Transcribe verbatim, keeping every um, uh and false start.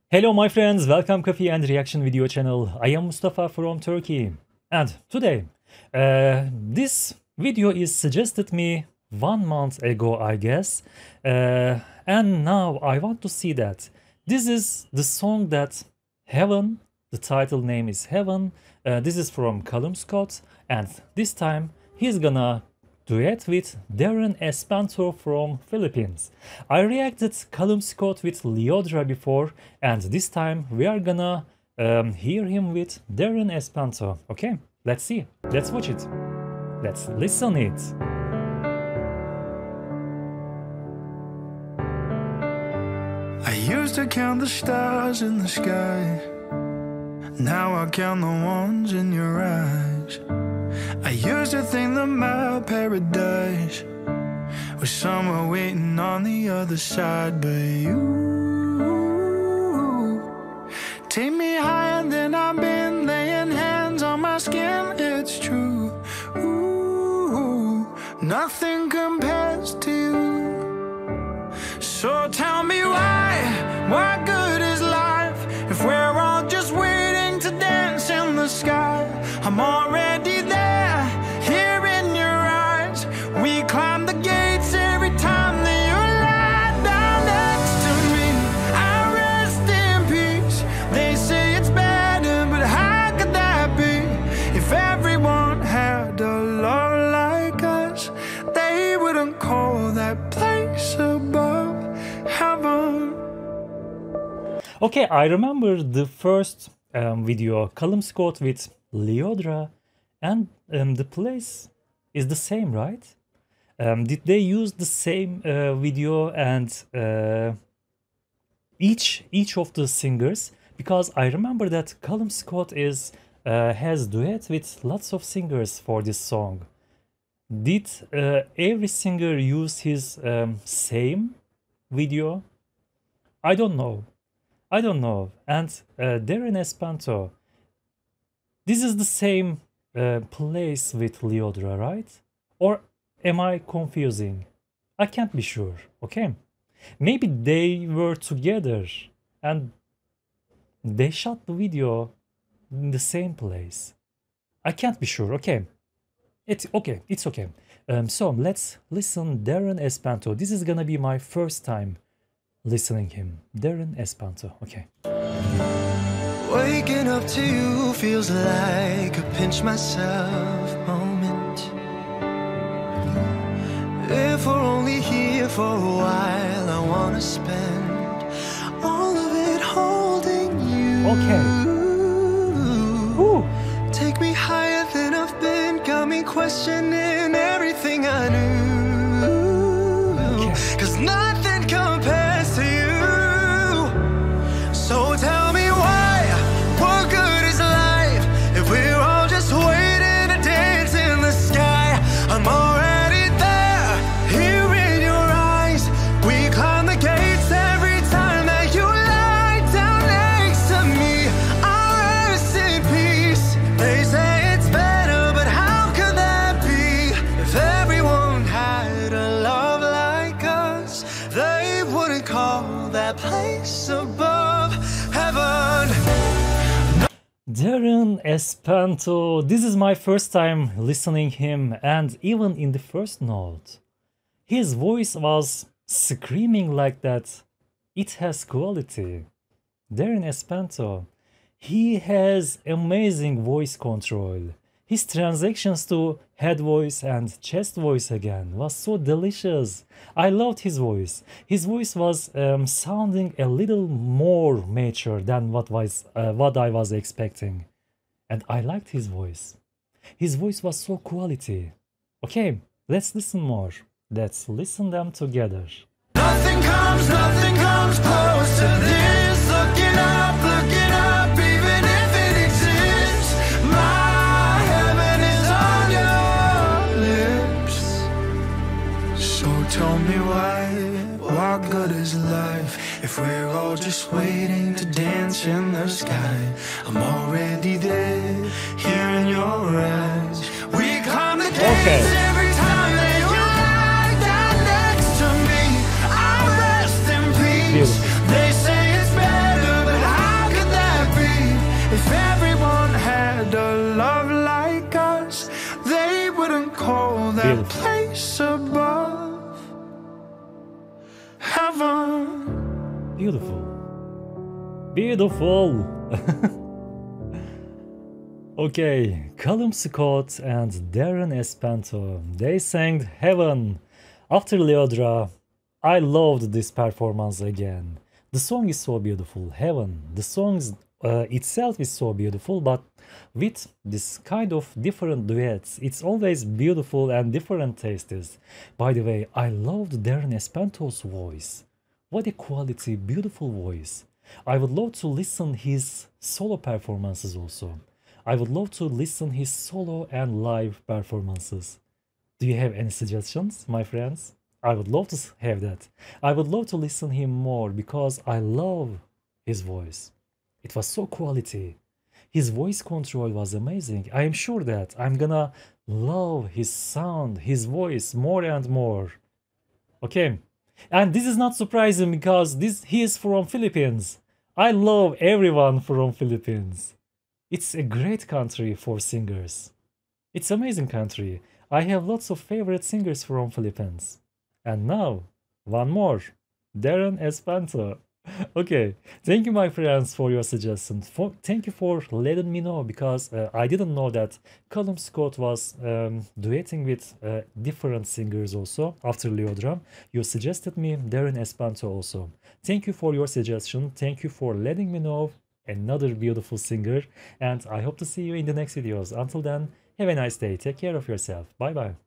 Hello my friends, welcome Coffee and Reaction video channel. I am Mustafa from Turkey. And today, uh, this video is suggested me one month ago, I guess. Uh, and now I want to see that. This is the song that Heaven, the title name is Heaven. Uh, this is from Callum Scott. And this time he's gonna duet with Darren Espanto from Philippines. I reacted Callum Scott with Leodra before, and this time we are gonna um, hear him with Darren Espanto. Okay, let's see. Let's watch it. Let's listen it. I used to count the stars in the sky. Now I count the ones in your eyes. I used to think that my paradise was somewhere waiting on the other side, but you take me higher than I've been, laying hands on my skin, it's true. Ooh, nothing compares to you. So tell me why, what good is life if we're all just waiting to dance in the sky? I'm already there, here in your eyes. We climb the gates every time that you lie down next to me. I rest in peace. They say it's better, but how could that be? If everyone had a love like us, they wouldn't call that place above heaven. Okay, I remember the first um, video, Callum Scott with Leodra, and um, the place is the same, right? Um, did they use the same uh, video and uh, each each of the singers? Because I remember that Callum Scott is uh, has duet with lots of singers for this song. Did uh, every singer use his um, same video? I don't know. I don't know. And uh, Darren Espanto, this is the same uh, place with Leodra, right? Or am I confusing? I can't be sure, okay? Maybe they were together and they shot the video in the same place. I can't be sure, okay? It's okay, it's okay. Um, so let's listen Darren Espanto. This is gonna be my first time listening him. Darren Espanto, okay. Waking up to you feels like a pinch myself moment. If we're only here for a while, I wanna spend all of it holding you. Okay. Ooh. Take me higher than I've been, got me questioning everything I knew. Okay. Cause nothing compares to you. So tell me why, what good is life if we're all just waiting to dance in the sky? I'm already there, here in your eyes. We climb the gates every time that you lie down next to me. I rest in peace. They say it's better, but how could that be? If everyone had a love like us, they wouldn't call that place above heaven. Darren Espanto, this is my first time listening him, and even in the first note, his voice was screaming like that. It has quality. Darren Espanto, he has amazing voice control. His transactions to head voice and chest voice again was so delicious. I loved his voice. His voice was um, sounding a little more mature than what was uh, what I was expecting, and I liked his voice. His voice was so quality. Okay, let's listen more. Let's listen them together. Nothing comes, nothing comes close to this. Looking up, looking up, even if it exists. My heaven is on your lips. So tell me why, what good is life if we're all just waiting to dance in the sky? I'm already there, here in your eyes. We climb the gates Okay. every time that you lie down next to me. I rest in peace. Beautiful. They say it's better, but Beautiful. place above heaven. Beautiful. Beautiful. Okay, Callum Scott and Darren Espanto, they sang Heaven. After Leodra, I loved this performance again. The song is so beautiful, Heaven. The song uh, itself is so beautiful, but with this kind of different duets, it's always beautiful and different tastes. By the way, I loved Darren Espanto's voice. What a quality, beautiful voice. I would love to listen his solo performances also. I would love to listen his solo and live performances. Do you have any suggestions, my friends? I would love to have that. I would love to listen him more because I love his voice. It was so quality. His voice control was amazing. I am sure that I'm gonna love his sound, his voice more and more. Okay. And this is not surprising because this he is from Philippines. I love everyone from Philippines. It's a great country for singers. It's amazing country. I have lots of favorite singers from Philippines. And now, one more. Darren Espanto. Okay, thank you my friends for your suggestions. For, thank you for letting me know because uh, I didn't know that Callum Scott was um, duetting with uh, different singers also after Leodra. You suggested me Darren Espanto also. Thank you for your suggestion. Thank you for letting me know another beautiful singer, and I hope to see you in the next videos. Until then, have a nice day. Take care of yourself. Bye bye.